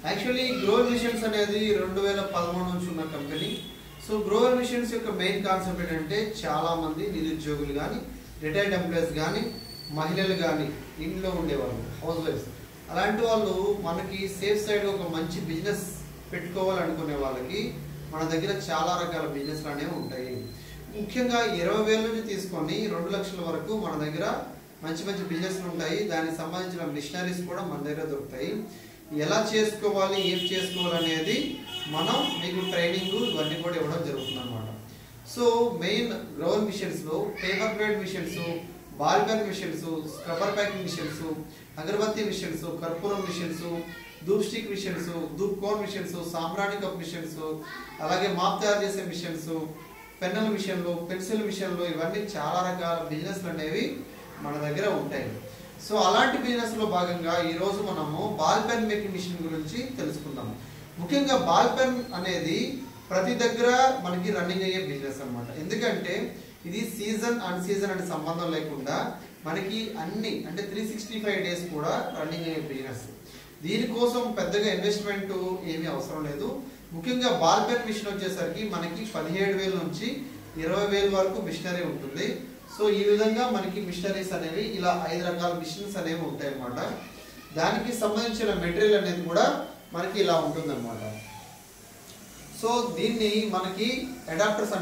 Actually Grover machines అనేది 2013 నుంచి ఉన్న కంపెనీ. సో గ్రోవర్ మిషన్స్ యొక్క మెయిన్ కాన్సెప్ట్ ఏంటంటే చాలా మంది నిరుద్యోగులు కానీ, రిటైర్డ్ ఎంప్లాయీస్ కానీ, మహిళలు కానీ, ఇంట్లో ఉండేవాళ్ళు, హౌస్ వైఫ్స్, అలాంటి వాళ్ళు మనకి సేఫ్ సైడ్ ఒక మంచి బిజినెస్ పెట్టుకోవాలనుకునే వాళ్ళకి మన దగ్గర చాలా రకాల బిజినెస్లు అనేవి ఉంటాయి. ముఖ్యంగా 20,000 నుంచి తీసుకొని 2 లక్షల వరకు మన దగ్గర మంచి మంచి బిజినెస్లు ఉంటాయి. దానికి సంబంధించిన మిషనరీస్ కూడా మన దగ్గర దొరుకుతాయి. ఎలా చేసుకోవాలి, ఏం చేసుకోవాలి అనేది మనం మీకు ట్రైనింగ్ ఇవన్నీ కూడా ఇవ్వడం జరుగుతుంది అన్నమాట. సో మెయిన్ గ్రోవర్ మిషన్స్లో paper grade machines, ball pen machines, scrubber packing machines, agarbatti machines, కర్పూరం machines, dhoop stick machines, dhoop cone machines, సాంబ్రాణి కప్ మిషన్స్, అలాగే మాప్ తయారు చేసే మిషన్స్, పెన్నుల మిషన్లు, పెన్సిల్ మిషన్లు, ఇవన్నీ చాలా రకాల బిజినెస్లు అనేవి మన దగ్గర ఉంటాయి. సో అలాంటి బిజినెస్లో భాగంగా ఈరోజు మనము బాల్ పెన్ మేకింగ్ మిషన్ గురించి తెలుసుకుందాం. ముఖ్యంగా బాల్ పెన్ అనేది ప్రతి దగ్గర మనకి రన్నింగ్ అయ్యే బిజినెస్ అనమాట. ఎందుకంటే ఇది సీజన్ అన్ సీజన్ అనే సంబంధం లేకుండా మనకి అన్ని అంటే 365 డేస్ కూడా రన్నింగ్ అయ్యే బిజినెస్. దీనికోసం పెద్దగా ఇన్వెస్ట్మెంట్ ఏమీ అవసరం లేదు. ముఖ్యంగా బాల్ పెన్ మిషన్ వచ్చేసరికి మనకి 17,000 నుంచి 20,000 వరకు మిషనరీ ఉంటుంది. సో ఈ విధంగా మనకి మిషనరీస్ అనేవి ఇలా 5 రకాల మిషన్స్ అనేవి ఉంటాయి అన్నమాట. దానికి సంబంధించిన మెటీరియల్ అనేది కూడా మనకి ఇలా ఉంటుంది అన్నమాట. సో దీన్ని మనకి అడాప్టర్స్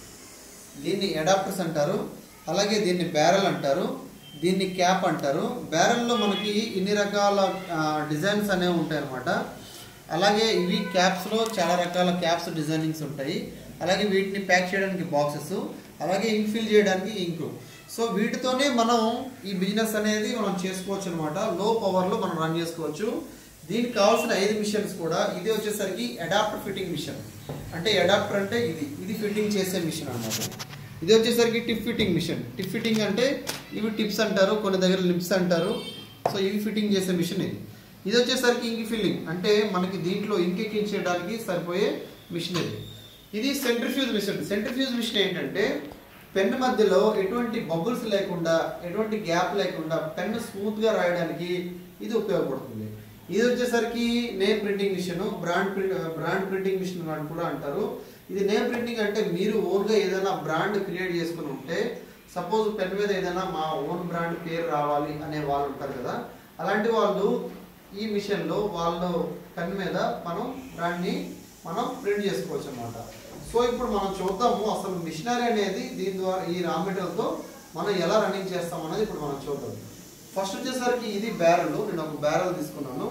అంటారు, అలాగే దీన్ని బ్యారెల్ అంటారు, దీన్ని క్యాప్ అంటారు. బ్యారెల్లో మనకి ఇన్ని రకాల డిజైన్స్ అనేవి ఉంటాయి అన్నమాట. అలాగే ఇవి క్యాప్స్లో చాలా రకాల క్యాప్స్ డిజైనింగ్స్ ఉంటాయి. అలాగే వీటిని ప్యాక్ చేయడానికి బాక్సెస్, అలాగే ఇంక్ ఫిల్ చేయడానికి ఇంకు. సో వీటితోనే మనం ఈ బిజినెస్ అనేది మనం చేసుకోవచ్చు అనమాట. లో పవర్లో మనం రన్ చేసుకోవచ్చు. దీనికి కావాల్సిన 5 మిషన్స్ కూడా ఇది వచ్చేసరికి అడాప్టర్ ఫిట్టింగ్ మిషన్. అంటే అడాప్టర్ అంటే ఇది ఫిట్టింగ్ చేసే మిషన్ అనమాట. ఇది వచ్చేసరికి tip fitting machine. Tip fitting అంటే ఇవి టిప్స్ అంటారు, కొన్ని దగ్గర లిప్స్ అంటారు. సో ఇవి ఫిట్టింగ్ చేసే మిషన్ ఇది. ఇది వచ్చేసరికి ఇంక్ ఫిల్లింగ్ అంటే మనకి దీంట్లో ఇంక్ ఎక్కించడానికి సరిపోయే మిషన్ ఇది. ఇది సెంట్రిఫ్యూజ్ మిషన్. సెంట్రిఫ్యూజ్ మిషన్ ఏంటంటే పెన్ మధ్యలో ఎటువంటి బబుల్స్ లేకుండా, ఎటువంటి గ్యాప్ లేకుండా పెన్ స్మూత్గా రాయడానికి ఇది ఉపయోగపడుతుంది. ఇది వచ్చేసరికి name printing machine, brand printing machine అని కూడా అంటారు. ఇది నేమ్ ప్రింటింగ్ అంటే మీరు ఓన్గా ఏదైనా బ్రాండ్ క్రియేట్ చేసుకుని ఉంటే, సపోజ్ పెన్ మీద ఏదైనా మా ఓన్ బ్రాండ్ పేరు రావాలి అనే వాళ్ళు ఉంటారు కదా, అలాంటి వాళ్ళు ఈ మిషన్లో వాళ్ళ పెన్ మీద మనం బ్రాండ్ని మనం ప్రింట్ చేసుకోవచ్చు అన్నమాట. సో ఇప్పుడు మనం చూద్దాము అసలు మిషనరీ అనేది దీని ద్వారా ఈ రా మెటీరియల్తో మనం ఎలా రన్నింగ్ చేస్తాం అనేది ఇప్పుడు మనం చూద్దాం. ఫస్ట్ వచ్చేసరికి ఇది బ్యారెల్. నేను ఒక బ్యారెల్ తీసుకున్నాను.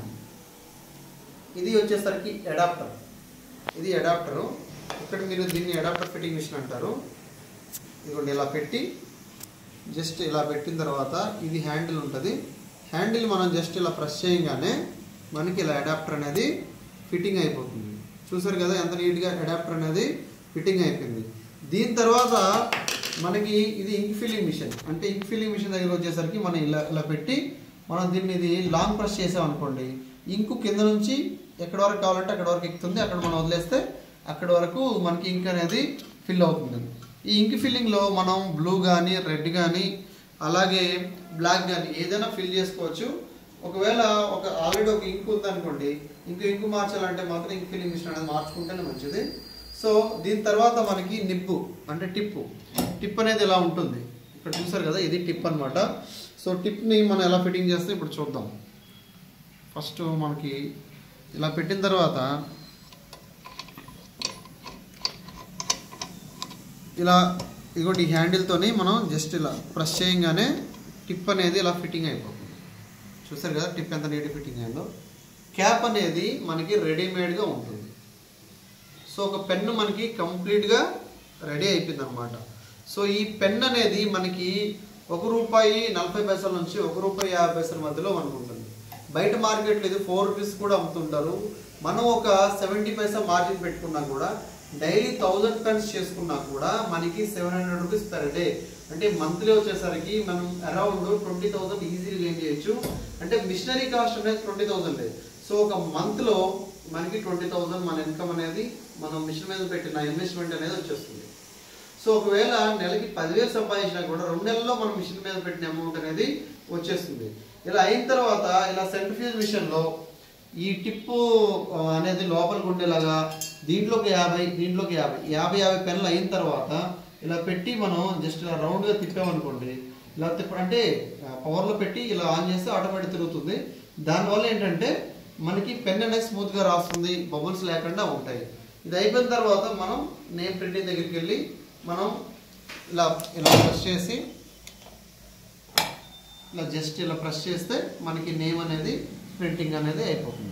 ఇది వచ్చేసరికి అడాప్టర్. ఇది అడాప్టరు. ఇక్కడ మీరు దీన్ని అడాప్టర్ ఫిట్టింగ్ మిషన్ అంటారు. ఇదిగోండి ఇలా పెట్టి జస్ట్ ఇలా పెట్టిన తర్వాత ఇది హ్యాండిల్ ఉంటుంది. హ్యాండిల్ మనం జస్ట్ ఇలా ప్రెస్ చేయగానే మనకి ఇలా అడాప్టర్ అనేది ఫిట్టింగ్ అయిపోతుంది. చూసారు కదా ఎంత నీట్గా అడాప్టర్ అనేది ఫిట్టింగ్ అయిపోయింది. దీని తర్వాత మనకి ఇది ఇంక్ ఫిల్లింగ్ మిషన్. అంటే ఇంక్ ఫిల్లింగ్ మిషన్ దగ్గర వచ్చేసరికి మనం ఇలా పెట్టి మనం దీన్ని ఇది లాంగ్ ప్రెస్ చేసామనుకోండి, ఇంకు కింద నుంచి ఎక్కడి వరకు కావాలంటే అక్కడ వరకు ఎక్కుతుంది. అక్కడ మనం వదిలేస్తే అక్కడ వరకు మనకి ఇంక్ అనేది ఫిల్ అవుతుంది. ఈ ఇంక్ ఫిల్లింగ్లో మనం బ్లూ కానీ, రెడ్ కానీ, అలాగే బ్లాక్ కానీ ఏదైనా ఫిల్ చేసుకోవచ్చు. ఒకవేళ ఆల్రెడీ ఒక ఇంక్ ఉందనుకోండి, ఇంకు మార్చాలంటే మాత్రం ఇంక్ ఫిల్లింగ్ మిషన్ అనేది మార్చుకుంటేనే మంచిది. సో దీని తర్వాత మనకి నిప్పు అంటే టిప్ అనేది ఇలా ఉంటుంది. ఇక్కడ చూసారు కదా, ఇది టిప్ అనమాట. సో టిప్ని మనం ఎలా ఫిట్టింగ్ చేస్తే ఇప్పుడు చూద్దాం. ఫస్ట్ మనకి ఇలా పెట్టిన తర్వాత ఇలా ఇదిగోటి ఈ హ్యాండిల్తోని మనం జస్ట్ ఇలా ప్రెస్ చేయగానే టిప్ అనేది ఇలా ఫిట్టింగ్ అయిపోతుంది. చూసారు కదా టిప్ ఎంత నీట్గా ఫిట్టింగ్ అయిందో. క్యాప్ అనేది మనకి రెడీమేడ్గా ఉంటుంది. సో ఒక పెన్ను మనకి కంప్లీట్గా రెడీ అయిపోయింది అనమాట. సో ఈ పెన్ అనేది మనకి ₹1.40 నుంచి ₹1.50 మధ్యలో మనకు ఉంటుంది. బయట మార్కెట్లో ఇది 4 రూపీస్ కూడా అమ్ముతుంటారు. మనం ఒక 70 పైసా మార్జిన్ పెట్టుకున్నా కూడా డైలీ 1000 పెన్స్ చేసుకున్నా కూడా మనకి 700 రూపీస్ పర్ డే. అంటే మంత్లీ వచ్చేసరికి మనం అరౌండ్ 20,000 ఈజీగా గెయిన్ చేయొచ్చు. అంటే మిషనరీ కాస్ట్ అనేది 20,000. సో ఒక మంత్లో మనకి 20,000 మన ఇన్కమ్ అనేది మనం మిషన్ మీద పెట్టిన ఇన్వెస్ట్మెంట్ అనేది వచ్చేస్తుంది. సో ఒకవేళ నెలకి 10,000 సంపాదించినా కూడా 2 నెలల్లో మనం మిషన్ మీద పెట్టిన అమౌంట్ అనేది వచ్చేస్తుంది. ఇలా అయిన తర్వాత ఇలా సెంట్రిఫ్యూజ్ మిషన్లో ఈ టిప్పు అనేది లోపలికి ఉండేలాగా దీంట్లోకి 50 దీంట్లోకి 50 పెన్నులు అయిన తర్వాత ఇలా పెట్టి మనం జస్ట్ ఇలా రౌండ్గా తిప్పామనుకోండి, ఇలా అంటే పవర్లో పెట్టి ఇలా ఆన్ చేస్తే ఆటోమేటిక్ తిరుగుతుంది. దానివల్ల ఏంటంటే మనకి పెన్ అనేది స్మూత్గా రాస్తుంది, బబుల్స్ లేకుండా ఉంటాయి. ఇది అయిపోయిన తర్వాత మనం నేమ్ ప్రింటింగ్ దగ్గరికి వెళ్ళి మనం ఇలా ప్రెస్ చేసి ఇలా జస్ట్ ఇలా ప్రెస్ చేస్తే మనకి నేమ్ అనేది ప్రింటింగ్ అనేది అయిపోతుంది.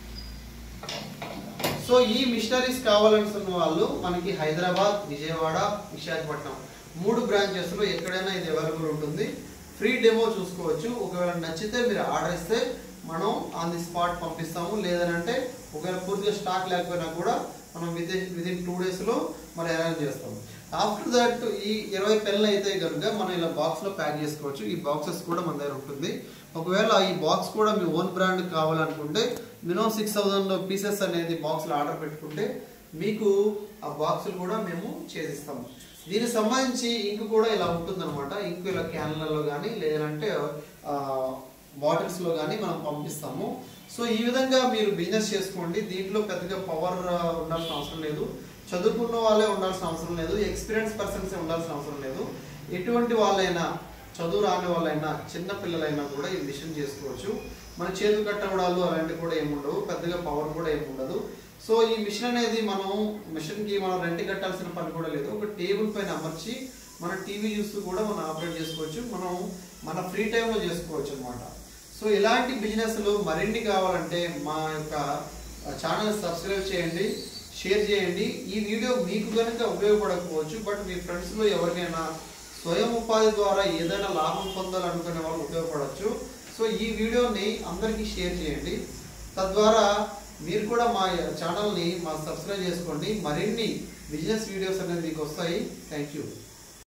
సో ఈ మిషనరీస్ కావాలనుకున్న వాళ్ళు మనకి హైదరాబాద్, విజయవాడ, విశాఖపట్నం 3 బ్రాంచెస్లో ఎక్కడైనా ఇది అవైలబుల్ ఉంటుంది. ఫ్రీ డెమో చూసుకోవచ్చు. ఒకవేళ నచ్చితే మీరు ఆర్డర్ ఇస్తే మనం ఆన్ ది స్పాట్ పంపిస్తాము. లేదంటే ఒకవేళ పూర్తిగా స్టాక్ లేకపోయినా కూడా మనం విదిన్ 2 డేస్లో మనం అరేంజ్ చేస్తాము. ఆఫ్టర్ దట్ ఈ 20 పెన్నులు అయితే కనుక మనం ఇలా బాక్స్లో ప్యాక్ చేసుకోవచ్చు. ఈ బాక్సెస్ కూడా మన దగ్గర ఉంటుంది. ఒకవేళ ఈ బాక్స్ కూడా మీ ఓన్ బ్రాండ్ కావాలనుకుంటే మినిమం 6000 పీసెస్ అనేది బాక్స్లో ఆర్డర్ పెట్టుకుంటే మీకు ఆ బాక్సులు కూడా మేము చేసిస్తాము. దీనికి సంబంధించి ఇంక్ కూడా ఇలా ఉంటుందన్నమాట. ఇంక్ ఇలా క్యాన్లలో కానీ లేదంటే బాటిల్స్లో కానీ మనం పంపిస్తాము. సో ఈ విధంగా మీరు బిజినెస్ చేసుకోండి. దీంట్లో పెద్దగా పవర్ ఉండాల్సిన అవసరం లేదు, చదువుకున్న వాళ్ళే ఉండాల్సిన అవసరం లేదు, ఎక్స్పీరియన్స్ పర్సన్స్ ఉండాల్సిన అవసరం లేదు. ఎటువంటి వాళ్ళైనా, చదువు రాని వాళ్ళైనా, చిన్న పిల్లలైనా కూడా ఈ మిషన్ చేసుకోవచ్చు. మన చేతులు కట్టవడాలు అలాంటివి కూడా ఏముండవు, పెద్దగా పవర్ కూడా ఏముండదు. సో ఈ మిషన్ అనేది మిషన్కి మనం రెంట్ కట్టాల్సిన పని కూడా లేదు. ఒక టేబుల్ పైన అమర్చి మన టీవీ చూస్తూ కూడా మనం ఆపరేట్ చేసుకోవచ్చు. మనం మన ఫ్రీ టైంలో చేసుకోవచ్చు అనమాట. సో ఇలాంటి బిజినెస్లు మరిన్ని కావాలంటే మా యొక్క ఛానల్ సబ్స్క్రైబ్ చేయండి, షేర్ చేయండి. ఈ వీడియో మీకు కనుక ఉపయోగపడకపోవచ్చు, బట్ మీ ఫ్రెండ్స్లో ఎవరికైనా స్వయం ఉపాధి ద్వారా ఏదైనా లాభం పొందాలనుకునే వాళ్ళు ఉపయోగపడవచ్చు. సో ఈ వీడియోని అందరికీ షేర్ చేయండి. తద్వారా మీరు కూడా మా ఛానల్ని సబ్స్క్రైబ్ చేసుకోండి. మరిన్ని బిజినెస్ వీడియోస్ అనేది మీకు వస్తాయి. Thank you.